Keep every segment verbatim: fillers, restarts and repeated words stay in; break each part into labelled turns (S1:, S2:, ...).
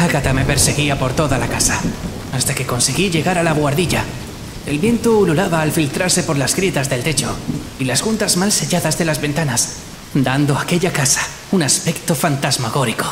S1: Agatha me perseguía por toda la casa, hasta que conseguí llegar a la buhardilla. El viento ululaba al filtrarse por las grietas del techo y las juntas mal selladas de las ventanas, dando a aquella casa un aspecto fantasmagórico.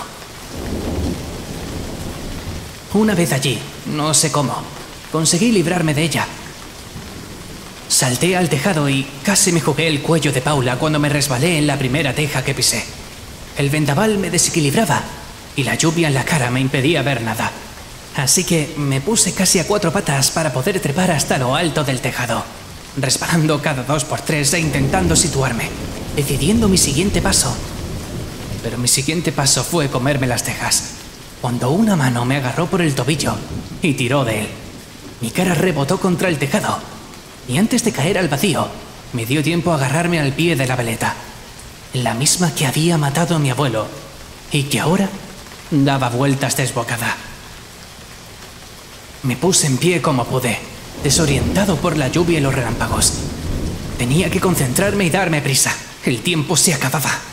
S1: Una vez allí, no sé cómo, conseguí librarme de ella. Salté al tejado y casi me jugué el cuello de Paula cuando me resbalé en la primera teja que pisé. El vendaval me desequilibraba y la lluvia en la cara me impedía ver nada. Así que me puse casi a cuatro patas para poder trepar hasta lo alto del tejado, resbalando cada dos por tres e intentando situarme, decidiendo mi siguiente paso. Pero mi siguiente paso fue comerme las tejas, cuando una mano me agarró por el tobillo y tiró de él. Mi cara rebotó contra el tejado y antes de caer al vacío, me dio tiempo a agarrarme al pie de la veleta, la misma que había matado a mi abuelo y que ahora daba vueltas desbocada. Me puse en pie como pude, desorientado por la lluvia y los relámpagos. Tenía que concentrarme y darme prisa. El tiempo se acababa.